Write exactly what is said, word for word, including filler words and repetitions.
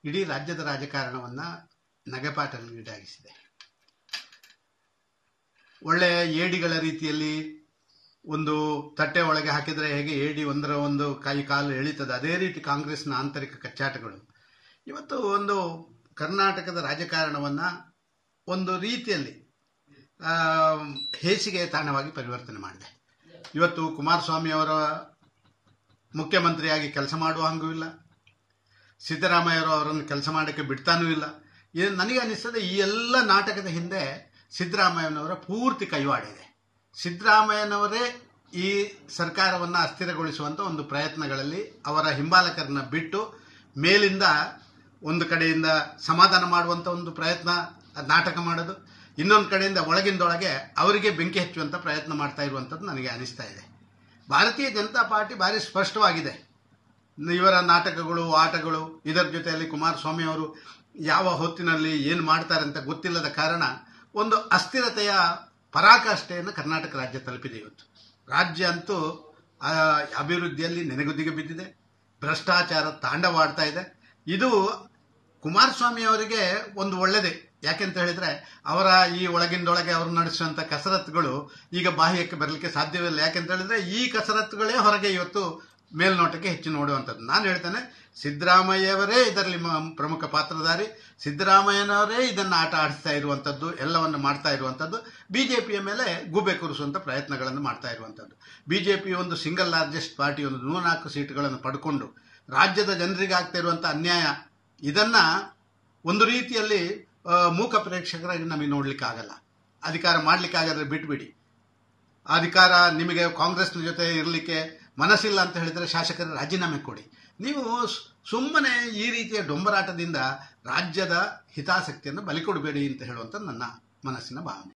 ಇಡೀ ರಾಜ್ಯದ ರಾಜಕಾರಣವನ್ನು ನಗೆಪಾಟಲೀಡಾಗಿಸಿದೆ. ಒಳ್ಳೆಯ ಏಡಿಗಳ ರೀತಿಯಲ್ಲಿ ಒಂದು ತಟ್ಟೆ ಒಳಗೆ ಹಾಕಿದರೆ ಹೇಗೆ ಏಡಿ ಒಂದರ ಒಂದು ಕೈ ಕಾಲು ಎಳೀತದೆ, ಅದೇ ರೀತಿ ಕಾಂಗ್ರೆಸ್ನ ಆಂತರಿಕ ಕಚ್ಚಾಟಗಳು ಇವತ್ತು ಒಂದು ಕರ್ನಾಟಕದ ರಾಜಕಾರಣವನ್ನು ಒಂದು ರೀತಿಯಲ್ಲಿ ಹೇಸಿಗೆ ತಾಣವಾಗಿ ಪರಿವರ್ತನೆ ಮಾಡಿದೆ. ಇವತ್ತು ಕುಮಾರಸ್ವಾಮಿ ಅವರ ಮುಖ್ಯಮಂತ್ರಿಯಾಗಿ ಕೆಲಸ ಮಾಡುವ ಹಂಗೂ ಇಲ್ಲ, ಸಿದ್ದರಾಮಯ್ಯವರು ಅವರನ್ನು ಕೆಲಸ ಮಾಡೋಕ್ಕೆ ಬಿಡ್ತಾನೂ ಇಲ್ಲ. ಏನು ನನಗೆ ಅನ್ನಿಸ್ತದೆ, ಈ ಎಲ್ಲ ನಾಟಕದ ಹಿಂದೆ ಸಿದ್ದರಾಮಯ್ಯನವರ ಪೂರ್ತಿ ಕೈವಾಡ ಇದೆ. ಸಿದ್ದರಾಮಯ್ಯನವರೇ ಈ ಸರ್ಕಾರವನ್ನು ಅಸ್ಥಿರಗೊಳಿಸುವಂಥ ಒಂದು ಪ್ರಯತ್ನಗಳಲ್ಲಿ ಅವರ ಹಿಂಬಾಲಕರನ್ನ ಬಿಟ್ಟು ಮೇಲಿಂದ ಒಂದು ಕಡೆಯಿಂದ ಸಮಾಧಾನ ಮಾಡುವಂಥ ಒಂದು ಪ್ರಯತ್ನ ನಾಟಕ ಮಾಡೋದು, ಇನ್ನೊಂದು ಕಡೆಯಿಂದ ಒಳಗಿಂದೊಳಗೆ ಅವರಿಗೆ ಬೆಂಕಿ ಹಚ್ಚುವಂಥ ಪ್ರಯತ್ನ ಮಾಡ್ತಾ ಇರುವಂಥದ್ದು ನನಗೆ ಅನಿಸ್ತಾ ಇದೆ. ಭಾರತೀಯ ಜನತಾ ಪಾರ್ಟಿ ಭಾರಿ ಸ್ಪಷ್ಟವಾಗಿದೆ. ಇವರ ನಾಟಕಗಳು ಆಟಗಳು ಇದರ ಜೊತೆಯಲ್ಲಿ ಕುಮಾರಸ್ವಾಮಿ ಅವರು ಯಾವ ಹೊತ್ತಿನಲ್ಲಿ ಏನು ಮಾಡ್ತಾರೆ ಅಂತ ಗೊತ್ತಿಲ್ಲದ ಕಾರಣ ಒಂದು ಅಸ್ಥಿರತೆಯ ಪರಾಕಾಷ್ಠೆಯನ್ನು ಕರ್ನಾಟಕ ರಾಜ್ಯ ತಲುಪಿದೆ. ಇವತ್ತು ರಾಜ್ಯ ಅಂತೂ ಅಭಿವೃದ್ಧಿಯಲ್ಲಿ ನೆನೆಗುದಿಗೆ ಬಿದ್ದಿದೆ, ಭ್ರಷ್ಟಾಚಾರ ತಾಂಡವಾಡ್ತಾ ಇದೆ. ಇದು ಕುಮಾರಸ್ವಾಮಿ ಅವರಿಗೆ ಒಂದು ಒಳ್ಳೆಯದೇ. ಯಾಕೆಂತ ಹೇಳಿದರೆ ಅವರ ಈ ಒಳಗಿಂದೊಳಗೆ ಅವರು ನಡೆಸುವಂಥ ಕಸರತ್ತುಗಳು ಈಗ ಬಾಹ್ಯಕ್ಕೆ ಬರಲಿಕ್ಕೆ ಸಾಧ್ಯವಿಲ್ಲ. ಯಾಕೆಂತ ಹೇಳಿದರೆ ಈ ಕಸರತ್ತುಗಳೇ ಹೊರಗೆ ಇವತ್ತು ಮೇಲ್ನೋಟಕ್ಕೆ ಹೆಚ್ಚು ನೋಡುವಂಥದ್ದು. ನಾನು ಹೇಳ್ತೇನೆ, ಸಿದ್ದರಾಮಯ್ಯವರೇ ಇದರಲ್ಲಿ ಪ್ರಮುಖ ಪಾತ್ರಧಾರಿ, ಸಿದ್ದರಾಮಯ್ಯನವರೇ ಇದನ್ನು ಆಟ ಆಡಿಸ್ತಾ ಇರುವಂಥದ್ದು, ಎಲ್ಲವನ್ನು ಮಾಡ್ತಾ ಇರುವಂಥದ್ದು, ಬಿ ಜೆ ಪಿಯ ಮೇಲೆ ಗೂಬೆ ಕೂರಿಸುವಂಥ ಪ್ರಯತ್ನಗಳನ್ನು ಮಾಡ್ತಾ ಇರುವಂಥದ್ದು. ಬಿ ಜೆ ಪಿ ಒಂದು ಸಿಂಗಲ್ ಲಾರ್ಜೆಸ್ಟ್ ಪಾರ್ಟಿ, ಒಂದು ನೂರನಾಲ್ಕು ಸೀಟುಗಳನ್ನು ಪಡ್ಕೊಂಡು ರಾಜ್ಯದ ಜನರಿಗೆ ಆಗ್ತಾ ಇರುವಂಥ ಅನ್ಯಾಯ, ಇದನ್ನು ಒಂದು ರೀತಿಯಲ್ಲಿ ಮೂಕ ಪ್ರೇಕ್ಷಕರಾಗಿ ನಮಗೆ ನೋಡ್ಲಿಕ್ಕೆ ಆಗಲ್ಲ. ಅಧಿಕಾರ ಮಾಡಲಿಕ್ಕೆ ಆಗದ್ರೆ ಬಿಟ್ಬಿಡಿ. ಅಧಿಕಾರ ನಿಮಗೆ ಕಾಂಗ್ರೆಸ್ನ ಜೊತೆ ಇರಲಿಕ್ಕೆ ಮನಸ್ಸಿಲ್ಲ ಅಂತ ಹೇಳಿದರೆ ಶಾಸಕರ ರಾಜೀನಾಮೆ ಕೊಡಿ. ನೀವು ಸುಮ್ಮನೆ ಈ ರೀತಿಯ ಡೊಂಬರಾಟದಿಂದ ರಾಜ್ಯದ ಹಿತಾಸಕ್ತಿಯನ್ನು ಬಲಿಕೊಡಬೇಡಿ ಅಂತ ಹೇಳುವಂಥ ನನ್ನ ಮನಸ್ಸಿನ ಭಾವನೆ.